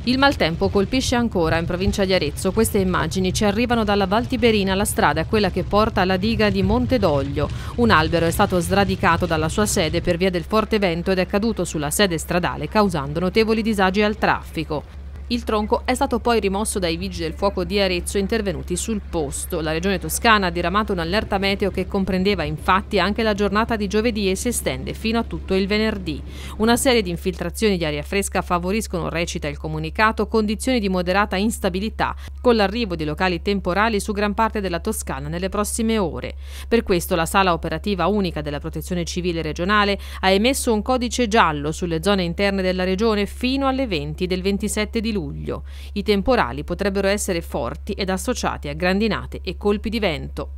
Il maltempo colpisce ancora in provincia di Arezzo. Queste immagini ci arrivano dalla Val Tiberina. La strada è quella che porta alla diga di Monte d'Oglio. Un albero è stato sradicato dalla sua sede per via del forte vento ed è caduto sulla sede stradale, causando notevoli disagi al traffico. Il tronco è stato poi rimosso dai vigili del fuoco di Arezzo intervenuti sul posto. La regione Toscana ha diramato un'allerta meteo che comprendeva infatti anche la giornata di giovedì e si estende fino a tutto il venerdì. Una serie di infiltrazioni di aria fresca favoriscono, recita il comunicato, condizioni di moderata instabilità con l'arrivo di locali temporali su gran parte della Toscana nelle prossime ore. Per questo la Sala Operativa Unica della Protezione Civile regionale ha emesso un codice giallo sulle zone interne della regione fino alle 20 del 27 di luglio. I temporali potrebbero essere forti ed associati a grandinate e colpi di vento.